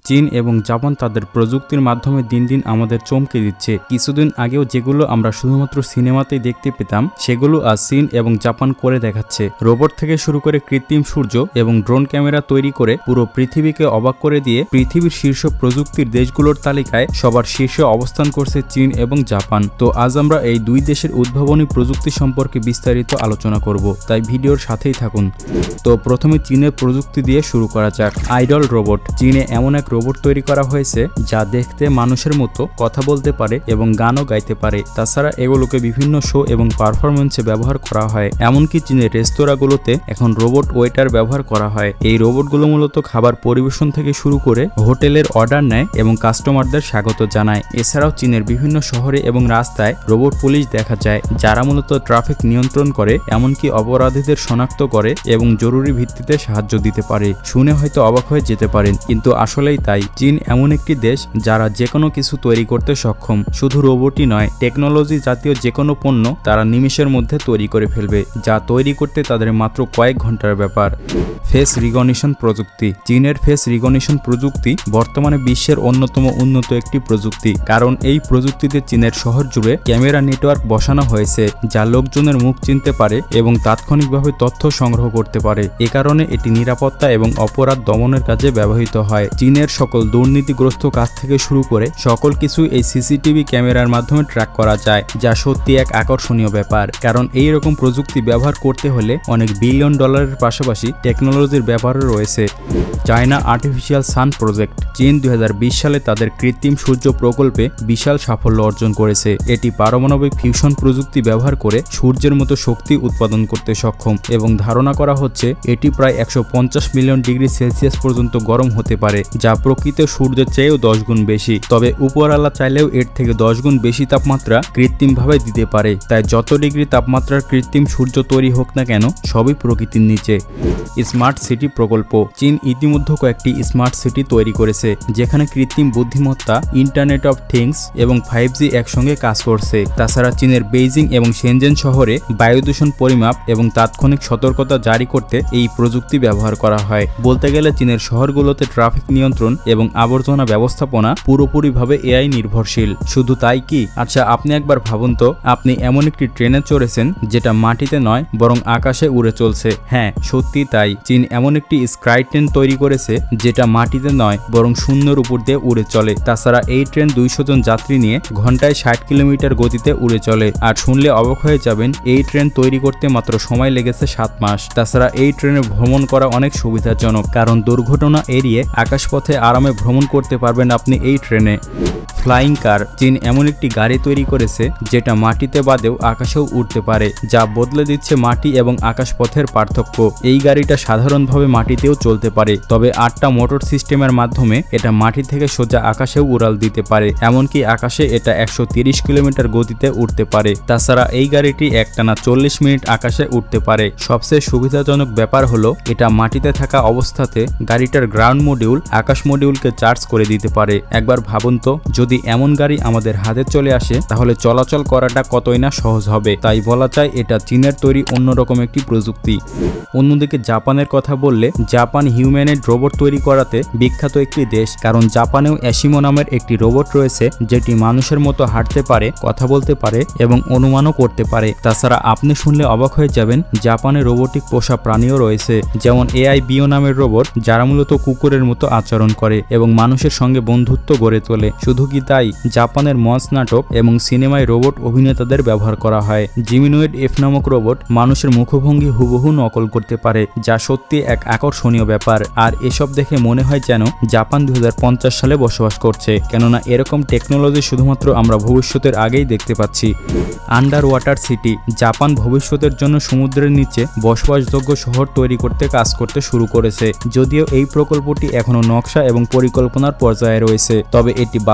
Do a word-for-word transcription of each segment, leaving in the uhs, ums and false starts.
চীন এবং জাপান তাদের প্রযুক্তির মাধ্যমে দিন দিন আমাদের চমকে দিচ্ছে। কিছুদিন আগেও যেগুলো আমরা শুধুমাত্র সিনেমাতেই দেখতে পেতাম সেগুলো আজ চীন এবং জাপান করে দেখাচ্ছে। রোবট থেকে শুরু করে কৃত্রিম সূর্য এবং ড্রোন ক্যামেরা তৈরি করে পুরো পৃথিবীকে অবাক করে দিয়ে পৃথিবীর শীর্ষ প্রযুক্তির দেশগুলোর তালিকায় সবার শীর্ষে অবস্থান করছে চীন এবং জাপান। তো আজ আমরা এই দুই দেশের উদ্ভাবনী প্রযুক্তি সম্পর্কে বিস্তারিত আলোচনা করব, তাই ভিডিওর সাথেই থাকুন। তো প্রথমে চীনের প্রযুক্তি দিয়ে শুরু করা যাক। Idol robot. চীনে এমন এক রোবট তৈরি করা হয়েছে যা দেখতে মানুষের মতো, কথা বলতে পারে এবং গানও গাইতে পারে। তাছাড়া এগুলোকে বিভিন্ন শো এবং পারফরমেন্সে ব্যবহার করা হয়। এমনকি চীনের রেস্তোরাঁগুলোতে এখন রোবট ওয়েটার ব্যবহার করা হয়। এই রোবটগুলো মূলত খাবার পরিবেশন থেকে শুরু করে হোটেলের অর্ডার নেয় এবং কাস্টমারদের স্বাগত জানায়। এছাড়াও চীনের বিভিন্ন শহরে এবং রাস্তায় রোবট পুলিশ দেখা যায়, যারা মূলত ট্রাফিক নিয়ন্ত্রণ করে, এমনকি অপরাধীদের শনাক্ত করে এবং জরুরি ভিত্তিতে সাহায্য দিতে পারে। শুনে হয়তো অবাক হয়ে যেতে পারেন, কিন্তু আসলেই তাই। চীন এমন একটি দেশ যারা যে কোনো কিছু তৈরি করতে সক্ষম। শুধু রোবটই নয়, টেকনোলজি জাতীয় যে কোনো পণ্য তারা নিমেষের মধ্যে তৈরি করে ফেলবে, যা তৈরি করতে তাদের মাত্র কয়েক ঘন্টার ব্যাপার। ফেস রিকগনিশন প্রযুক্তি। চীনের ফেস রিকগনিশন প্রযুক্তি বর্তমানে বিশ্বের অন্যতম উন্নত একটি প্রযুক্তি, কারণ এই প্রযুক্তিতে চীনের শহর জুড়ে ক্যামেরা নেটওয়ার্ক বসানো হয়েছে যা লোকজনের মুখ চিনতে পারে এবং তাৎক্ষণিকভাবে তথ্য সংগ্রহ করতে পারে। এ কারণে এটি নিরাপত্তা এবং অপরাধ দমনের কাজে ব্যবহৃত হয়। চীনের সকল দুর্নীতিগ্রস্ত কাজ থেকে শুরু করে সকল কিছু এই সিসিটিভি ক্যামেরার মাধ্যমে ট্র্যাক করা যায়, যা সত্যি এক আকর্ষণীয় ব্যাপার। কারণ এই রকম প্রযুক্তি ব্যবহার করতে হলে অনেক বিলিয়ন ডলারের পাশাপাশি টেকনোলজির ব্যাপারও রয়েছে। China artificial sun project. চীন দুই হাজার বিশ সালে তাদের কৃত্রিম সূর্য প্রকল্পে বিশাল সাফল্য অর্জন করেছে। এটি পারমাণবিক ফিউশন প্রযুক্তি ব্যবহার করে সূর্যের মতো শক্তি উৎপাদন করতে সক্ষম এবং ধারণা করা হচ্ছে এটি প্রায় একশো পঞ্চাশ মিলিয়ন ডিগ্রি সেলসিয়াস পর্যন্ত গরম হতে পারে, যা প্রকৃত সূর্যের চেয়েও দশ গুণ বেশি। তবে উপরওয়ালা চাইলেও এর থেকে দশ গুণ বেশি তাপমাত্রা কৃত্রিমভাবে দিতে পারে। তাই যত ডিগ্রি তাপমাত্রার কৃত্রিম সূর্য তৈরি হোক না কেন, সবই প্রকৃতির নিচে। স্মার্ট সিটি প্রকল্প। চীন ইতিমধ্যে কয়েকটি স্মার্ট সিটি তৈরি করেছে, যেখানে কৃত্রিম বুদ্ধিমত্তা, ইন্টারনেট অফ থিংস এবং ফাইভ জি একসঙ্গে কাজ করছে। তাছাড়া চীনের বেইজিং এবং শেনজেন শহরে বায়ু দূষণ পরিমাপ এবং তাৎক্ষণিক সতর্কতা জারি করতে এই প্রযুক্তি ব্যবহার করা হয়। বলতে গেলে চীনের শহরগুলোতে ট্রাফিক নিয়ন্ত্রণ এবং আবর্জনা ব্যবস্থাপনা পুরোপুরিভাবে এআই নির্ভরশীল। শুধু তাই কি, আচ্ছা আপনি একবার ভাবুন তো, আপনি এমন একটি ট্রেনে চড়েছেন যেটা মাটিতে নয় বরং আকাশে উড়ে চলছে। হ্যাঁ, সত্যি তাই। চীন এমন একটি স্কাই ট্রেন তৈরি করেছে যেটা মাটিতে নয় বরং শূন্যের উপর দিয়ে উড়ে চলে। তাছাড়া এই ট্রেন দুইশো জন যাত্রী নিয়ে ঘন্টায় ষাট কিলোমিটার গতিতে উড়ে চলে। আর শুনলে অবাক হয়ে যাবেন, এই ট্রেন তৈরি করতে মাত্র সময় লেগেছে সাত মাস। তাছাড়া এই ট্রেনে ভ্রমণ করা অনেক সুবিধাজনক, কারণ দুর্ঘটনা এড়িয়ে আকাশপথে আরামে ভ্রমণ করতে পারবেন আপনি এই ট্রেনে। Flying car. চীন এমন একটি গাড়ি তৈরি করেছে যেটা মাটিতে বাদেও আকাশেও উড়তে পারে, যা বদলে দিচ্ছে মাটি এবং আকাশপথের পার্থক্য। এই গাড়িটা সাধারণভাবে মাটিতেও চলতে পারে, তবে আটটা মোটর সিস্টেমের মাধ্যমে এটা মাটি থেকে সোজা আকাশেও উড়াল দিতে পারে। এমনকি আকাশে এটা একশো তিরিশ কিলোমিটার গতিতে উঠতে পারে। তাছাড়া এই গাড়িটি একটানা চল্লিশ মিনিট আকাশে উঠতে পারে। সবচেয়ে সুবিধাজনক ব্যাপার হলো এটা মাটিতে থাকা অবস্থাতে গাড়িটার গ্রাউন্ড মডিউল আকাশ মডিউলকে চার্জ করে দিতে পারে। একবার ভাবুন তো, যদি এমন গাড়ি আমাদের হাতে চলে আসে তাহলে চলাচল করাটা কতই না সহজ হবে। তাই বলা যায় এটা চীনের তৈরি অন্যরকম একটি প্রযুক্তি। অন্যদিকে জাপানের কথা বললে, জাপান হিউম্যানয়েড রোবট তৈরি করাতে বিখ্যাত একটি দেশ, কারণ জাপানেও অ্যাসিমো নামের একটি রোবট রয়েছে যেটি মানুষের মতো হাঁটতে পারে, কথা বলতে পারে এবং অনুমানও করতে পারে। তাছাড়া আপনি শুনলে অবাক হয়ে যাবেন, জাপানে রোবোটিক পোষা প্রাণীও রয়েছে, যেমন এআই বিও নামের রোবট, যারা মূলত কুকুরের মতো আচরণ করে এবং মানুষের সঙ্গে বন্ধুত্ব গড়ে তোলে। শুধু কি তাই, জাপানের মঞ্চ নাটক এবং সিনেমায় রোবট অভিনেতাদের ব্যবহার করা হয়। জিমিনয়েড এফ নামক রোবট মানুষের মুখভঙ্গি হুবহু নকল করতে পারে, যা সত্যি এক আকর্ষণীয় ব্যাপার। আর এসব দেখে মনে হয় যেন জাপান দুই হাজার পঞ্চাশ সালে বসবাস করছে, কেননা এরকম টেকনোলজি শুধুমাত্র আমরা ভবিষ্যতের আগেই দেখতে পাচ্ছি। Under water city. জাপান ভবিষ্যতের জন্য সমুদ্রের নিচে বসবাসযোগ্য শহর তৈরি করতে কাজ করতে শুরু করেছে। যদিও এই প্রকল্পটি এখনো নকশা এবং পরিকল্পনার পর্যায়ে রয়েছে, তবে এটি বাস্তবায়ন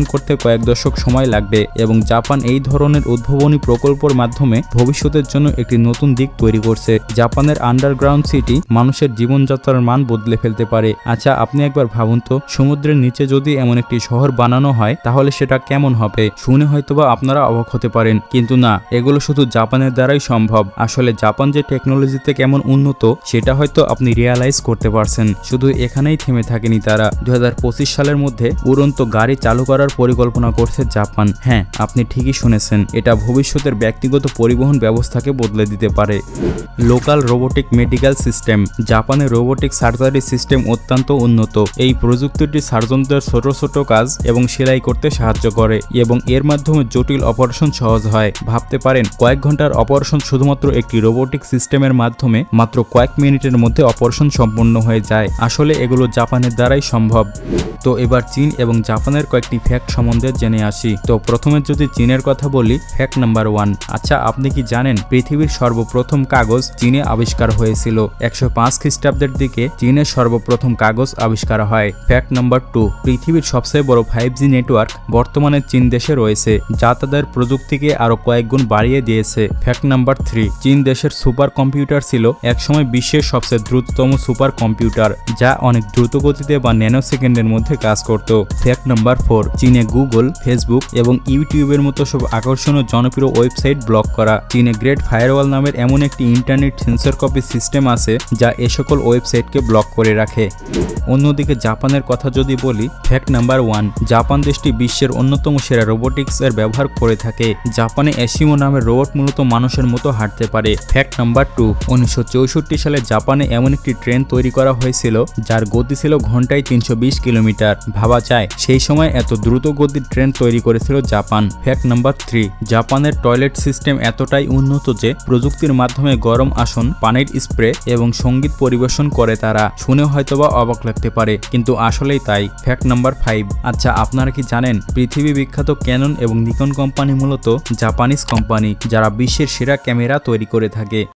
করতে কয়েক দশক সময় লাগবে এবং জাপান এই ধরনের উদ্ভাবনী প্রকল্পের মাধ্যমে ভবিষ্যতের জন্য একটি নতুন দিক তৈরি করছে। জাপানের আন্ডারগ্রাউন্ড সিটি মানুষের জীবনযাত্রার মান বদলে ফেলতে পারে। আচ্ছা, আপনি একবার ভাবুন তো, সমুদ্রের নিচে যদি এমন একটি শহর বানানো হয় তাহলে সেটা কেমন হবে? শুনে হয়তোবা আপনারা অবাক হতে পারেন, কিন্তু না, এগুলো শুধু জাপানের দ্বারাই সম্ভব। আসলে জাপান যে টেকনোলজিতে কেমন উন্নত সেটা হয়তো আপনি রিয়ালাইজ করতে পারছেন। শুধু এখানেই থেমে থাকেনি তারা, দুই হাজার পঁচিশ সালের মধ্যে উড়ন্ত গাড়ি চালু করার পরিকল্পনা করছে জাপান। হ্যাঁ, আপনি ঠিকই শুনেছেন, এটা ভবিষ্যতের ব্যক্তিগত পরিবহন ব্যবস্থাকে বদলে দিতে পারে। Local robotic medical system. জাপানের রোবোটিক সার্জারি সিস্টেম অত্যন্ত উন্নত। এই প্রযুক্তিটি সার্জনদের ছোট ছোট কাজ এবং সেলাই করতে সাহায্য করে এবং এর মাধ্যমে জটিল অপারেশন সহজ হয়। ভাবতে পারেন, কয়েক ঘন্টার অপারেশন শুধুমাত্র একটি রোবোটিক সিস্টেমের মাধ্যমে মাত্র কয়েক মিনিটের মধ্যে অপারেশন সম্পন্ন হয়ে যায়। আসলে এগুলো জাপানের দ্বারাই সম্ভব। তো এবার চীন এবং জাপানের কয়েকটি ফ্যাক্ট সম্বন্ধে জেনে আসি। তো প্রথমে যদি চীনের কথা বলি, ফ্যাক্ট নাম্বার ওয়ান। আচ্ছা, আপনি কি জানেন পৃথিবীর সর্বপ্রথম কাগজ চীনে আবিষ্কার হয়েছিল? একশো পাঁচ খ্রিস্টাব্দের দিকে চীনের সর্বপ্রথম কাগজ আবিষ্কার হয়। Fact number two. পৃথিবীর সবচেয়ে বড় ফাইভ জি নেটওয়ার্ক বর্তমানে চীন দেশে রয়েছে, যা তাদের প্রযুক্তিকে আরো কয়েক গুণ বাড়িয়ে দিয়েছে। Fact number three. চীন দেশের সুপার কম্পিউটার ছিল একসময় বিশ্বের সবচেয়ে দ্রুততম সুপার কম্পিউটার, যা অনেক দ্রুত গতিতে বা ন্যানো সেকেন্ডের মধ্যে কাজ করত। Fact number four. চীনে গুগল, ফেসবুক এবং ইউটিউবের মতো সব আকর্ষণীয় জনপ্রিয় ওয়েবসাইট ব্লক করা। চীনে গ্রেট ফায়ারওয়াল নামের এমন একটি ইন্টারনেট সেন্সর কপি সিস্টেম আছে যা এ সকল ওয়েবসাইটকে ব্লক করে রাখে। অন্যদিকে জাপানের কথা যদি বলি, ফ্যাক্ট নাম্বার ওয়ান। জাপান দেশটি বিশ্বের অন্যতম সেরা রোবোটিক্স এর ব্যবহার করে থাকে। জাপানে এসিমো নামের রোবট মূলত মানুষের মতো হাঁটতে পারে। Fact number two. উনিশশো চৌষট্টি সালে জাপানে এমন একটি ট্রেন তৈরি করা হয়েছিল যার গতি ছিল ঘন্টায় তিনশো বিশ কিলোমিটার। ভাবা যায় সেই সময় এত দ্রুত গতির ট্রেন তৈরি করেছিল জাপান। Fact number three. জাপানের টয়লেট সিস্টেম এতটাই উন্নত যে প্রযুক্তির মাধ্যমে গরম আসন, পানির স্প্রে এবং সঙ্গীত পরিবেশন করে তারা। শুনে হয়তোবা অবাক লাগতে পারে, কিন্তু আসলেই তাই। Fact number five. আচ্ছা, আপনারা কি জানেন পৃথিবী বিখ্যাত ক্যানন এবং নিকন কোম্পানি মূলত জাপানিজ কোম্পানি, যারা বিশ্বের সেরা ক্যামেরা তৈরি করে থাকে।